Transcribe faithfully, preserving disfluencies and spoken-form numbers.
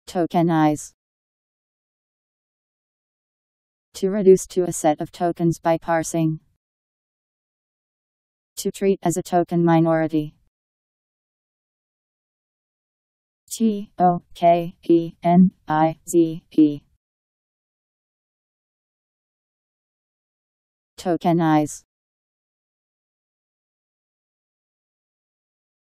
Tokenize. To reduce to a set of tokens by parsing. To treat as a token minority. T O K E N I Z E. Tokenize.